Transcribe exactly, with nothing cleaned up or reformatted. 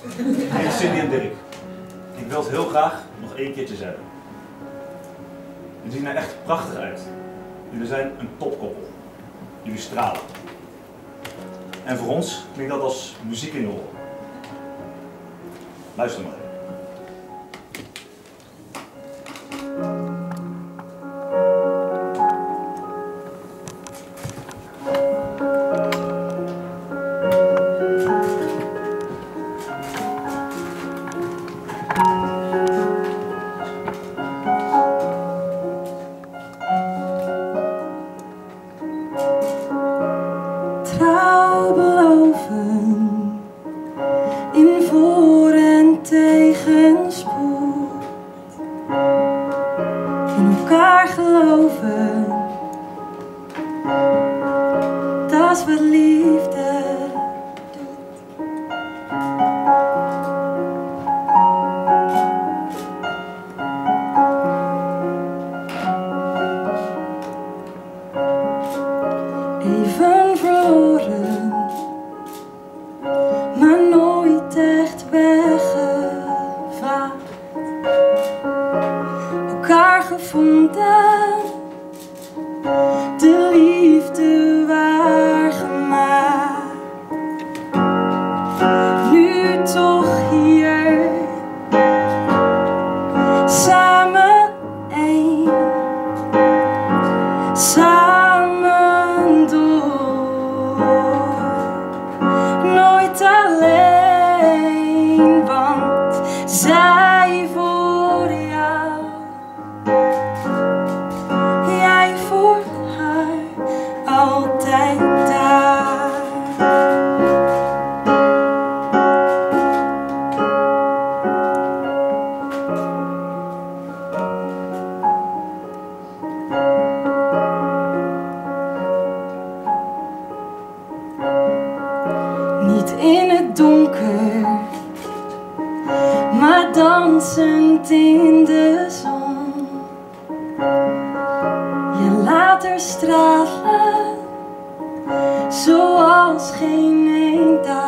Hey Cindy en Dirk, ik wil het heel graag nog één keertje zeggen. Jullie zien er echt prachtig uit. Jullie zijn een topkoppel. Jullie stralen. En voor ons klinkt dat als muziek in de oren. Luister maar even. Trouw beloven in voor- en tegenspoed, in elkaar geloven, dat is wat liefde doet. Even verloren, maar nooit echt weggevaagd. Elkaar gevonden, de liefde waargemaakt. Nu toch hier, samen één, samen door, nooit alleen, want zij voor jou, jij voor haar, altijd daar. Niet in het donker, maar dansend in de zon. Je laat er stralen, zoals geen één dag.